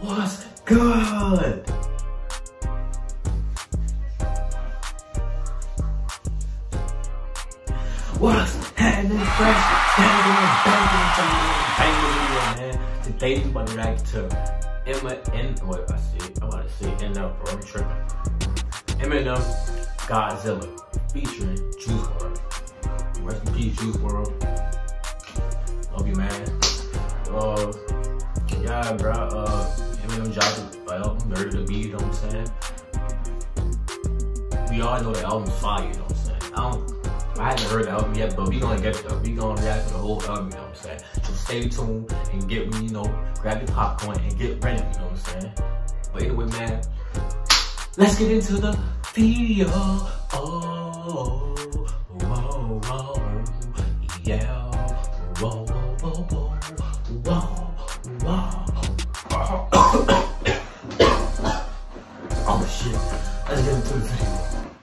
What's good? What's happening, fresh? Bang, man. Today we about to react to Eminem, bro, I'm tripping. Eminem, Godzilla, featuring Juice WRLD. Rest in peace, Juice WRLD. Love you, man. Yeah, bro, Eminem dropped the album, Murder the Beat, you know what I'm saying? We all know the album's fire, you know what I'm saying? I haven't heard the album yet, but we gonna get it though. We gonna react to the whole album, you know what I'm saying? So stay tuned and get, you know, grab your popcorn and get ready, you know what I'm saying? But anyway, man, let's get into the video. Oh, whoa, whoa, yeah. Whoa, whoa, whoa, whoa, whoa. Oh shit, let's get into the video.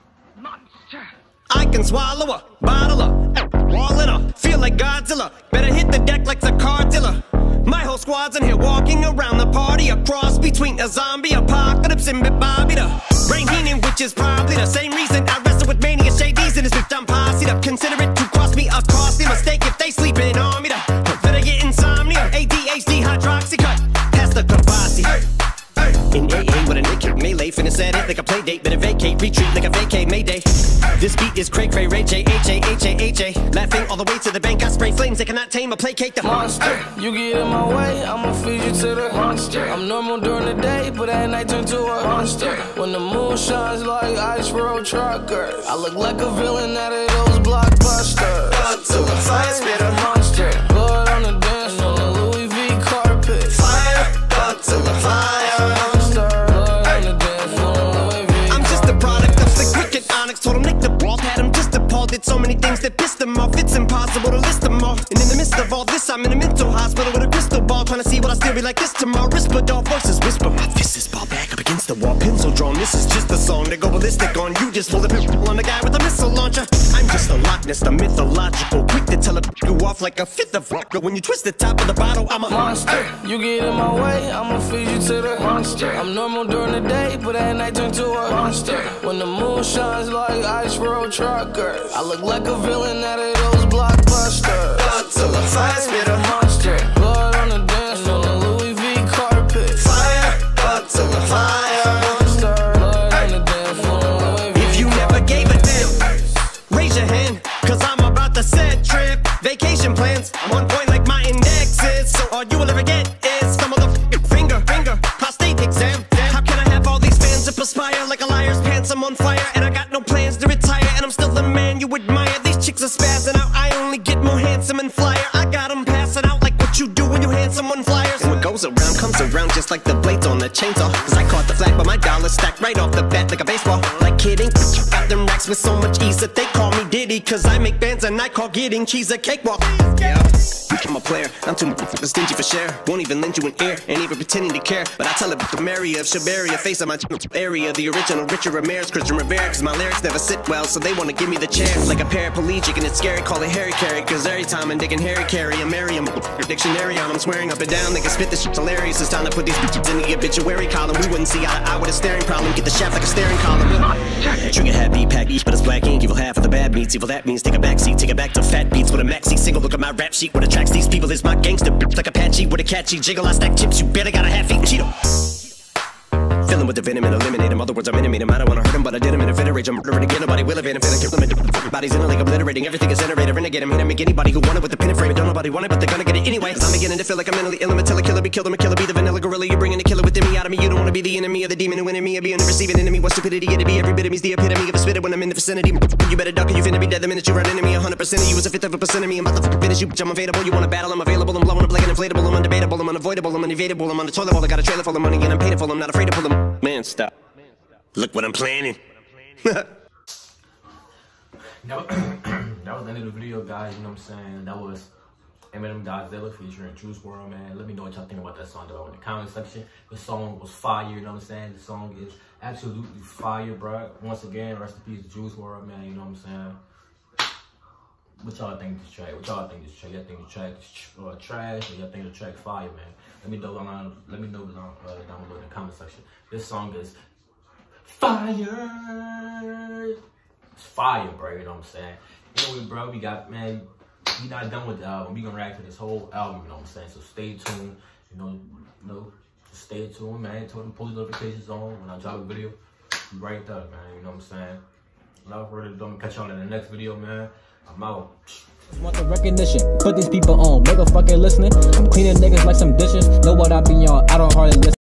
I can swallow a bottle of all in her, feel like Godzilla. Better hit the deck like the car dealer. My whole squad's in here walking around the party, a cross between a zombie apocalypse and Bobby the Rain Heenan, which is probably the same reason I wrestle with mania shadies in this bitch. I'm posse up. Consider it to cost me a costly mistake if they sleeping on me. Better get insomnia, ADHD, hydroxy cut, pass the Kavasi. In AA with a Nick kick melee, finna set it like a play date. Better vacate, retreat like a vacay Mayday. This beat is cray cray, Ray J, H-A-H-A-H-A. Laughing all the way to the bank, I spray flames. They cannot tame or placate the monster. You get in my way, I'ma feed you to the monster. I'm normal during the day, but at night turn to a monster. When the moon shines like ice road truckers, I look like a villain out of those blockbusters. Godzilla, fire spitter, monster. Blood on the dance floor, the Louis V carpet. Fire, Godzilla, fire. Told him Nick the ball, had him just appalled. Did so many things that pissed him off, it's impossible to list them all. And in the midst of all this, I'm in a mental hospital with a crystal ball, trying to see what I still be like this tomorrow. Rispadol voices whisper, my fist is ball back up against the wall, pencil drawn. This is just a song to go ballistic on. You just pull the pimple on the guy with a missile launcher. I'm just a Loch Ness, the mythological, quick to tell you off like a fifth of vodka. When you twist the top of the bottle, I'm a monster. You get in my way, I'ma feed you to the monster. I'm normal during the day, but at night turn to a monster. When the moon shines like ice road truckers, I look like a villain out of those blockbusters. Godzilla, fire spitter, monster. Blood on the dance floor, the Louis V carpet. Fire, Godzilla, fire. Monster. Blood on the dance floor, Louis V. If you never gave a damn, raise your hand, cause I'm about to set trip. Vacation plans, I'm on point like my index is. So all you will ever get is some motherfucking finger, prostate exam. How can I have all these fans that perspire like a liar's pants? I'm on fire and I got no plans to retire, and I'm still the man you admire. These chicks are spazzing out, I only get more handsome and flyer. I got them passing out like what you do when you hand someone flyers. And what goes around comes around just like the blades on the chainsaw. Cause I caught the flag, but my dollar stacked right off the bat like a baseball. Like kidding, got them racks with so much ease that they call me Diddy. Cause I make bands and I call getting cheese a cakewalk. Yeah, I'm a player, I'm too stingy for share. Won't even lend you an ear, ain't even pretending to care. But I tell it the Mary of Shabaria, face of my area. The original Richard Ramirez, Christian Rivera. Cause my lyrics never sit well, so they wanna give me the chair. Like a paraplegic and it's scary, call it Harry Carry. Cause every time I'm digging Harry Carry, I'm Merriam dictionary on, I'm swearing up and down. They can spit this shit's hilarious. It's time to put these bitches in the obituary column. We wouldn't see eye to eye with a staring problem. Get the shaft like a staring column. Trigger happy, pack each, but it's black ink. Evil half of the bad meats. Evil that means take a backseat, take it back to fat beats with a maxi single. Look at my rap sheet. What attracts these people is my gangster like Apache with a catchy jiggle. I stack chips, you better got a half-eaten Cheeto. Filling with the venom and eliminate him. Other words, I'm intimate him. I don't wanna hurt him, but I did him in a fit of rage. I'm murdering again, nobody will evade him. Finna kill him. Bodies in a lake, obliterating. Everything is generated. Renegade him, hit him, make anybody who want it with the pin and frame. Don't nobody want it, but they're gonna get it anyway. Cause I'm beginning to feel like I'm mentally ill. I'm a killer, be killed. I'm a killer, be the vanilla gorilla. You're bringing the killer within me out of me. You don't wanna be the enemy of the demon who in me. I'll be in the receiving enemy. What stupidity it'd be. Every bit of me's the epitome of a spitter when I'm in the vicinity. You better duck or you finna be dead the minute you run enemy. 100% of you is a fifth of a percent of me. I'm about to finish you, bitch. I'm available. You wanna battle? I'm available. I'm blowing up like an inflatable. I'm undebatable. I'm unavoidable. I'm unevadable. I'm on the toilet bowl. I got a trailer full of money and I'm paid for. I'm not afraid to pull them. Man, stop. Look what I'm planning. That was the end of the video, guys. You know what I'm saying? That was Eminem, Godzilla featuring Juice WRLD, man. Let me know what y'all think about that song, though, in the comment section. The song was fire, you know what I'm saying? The song is absolutely fire, bro. Once again, rest in peace, Juice WRLD, man. You know what I'm saying? What y'all think this track? What y'all think this track? Y'all think the track is trash, or y'all think the track fire, man? Let me know down below in the comment section. This song is fire. It's fire, bro. You know what I'm saying? Anyway, bro, we not done with the album. We gonna react to this whole album. You know what I'm saying? So stay tuned. You know, just stay tuned, man. Turn the post notifications on when I drop a video. Be right there, man. You know what I'm saying? Without further ado, I'm gonna catch y'all in the next video, man. I'm out. Want the recognition, put these people on, make a fucking listening. I'm cleaning niggas like some dishes. Know what I be on, I don't hardly listen.